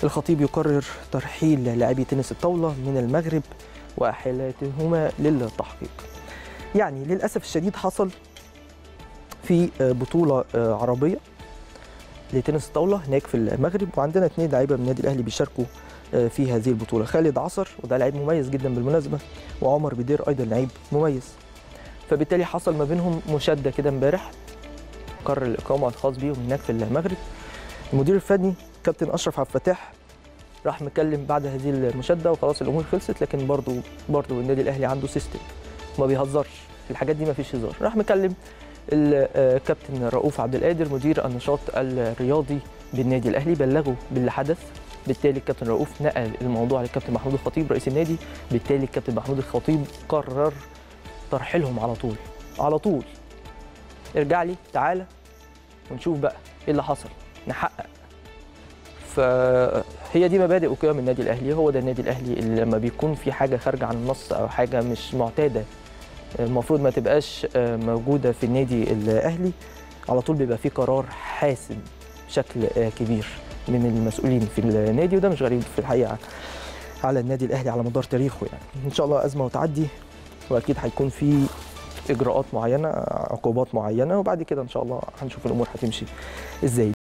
الخطيب يقرر ترحيل لاعبي تنس الطاولة من المغرب وإحالتهما للتحقيق. يعني للأسف الشديد حصل في بطولة عربية لتنس الطاولة هناك في المغرب، وعندنا 2 لاعيبة من النادي الأهلي بيشاركوا في هذه البطولة، خالد عصر وده لاعب مميز جدا بالمناسبة، وعمر بدير أيضا لاعب مميز. فبالتالي حصل ما بينهم مشادة كده امبارح، قرر الإقامة الخاص بيهم هناك في المغرب. المدير الفني كابتن أشرف عبد الفتاح راح مكلم بعد هذه المشادة وخلاص الأمور خلصت، لكن برضو النادي الأهلي عنده سيستم ما بيهزرش في الحاجات دي، ما فيش هزار. راح مكلم الكابتن رؤوف عبد القادر مدير النشاط الرياضي بالنادي الأهلي، بلغه باللي حدث. بالتالي الكابتن رؤوف نقل الموضوع للكابتن محمود الخطيب رئيس النادي، بالتالي الكابتن محمود الخطيب قرر ترحيلهم على طول. ارجع لي تعالى ونشوف بقى ايه اللي حصل، نحقق. فهي دي مبادئ وقيم النادي الاهلي، هو ده النادي الاهلي اللي لما بيكون في حاجه خارجه عن النص او حاجه مش معتاده المفروض ما تبقاش موجوده في النادي الاهلي، على طول بيبقى في قرار حاسم بشكل كبير من المسؤولين في النادي، وده مش غريب في الحقيقه على النادي الاهلي على مدار تاريخه. يعني ان شاء الله ازمه وتعدي، واكيد هيكون في اجراءات معينه، عقوبات معينه، وبعد كده ان شاء الله هنشوف الامور هتمشي ازاي.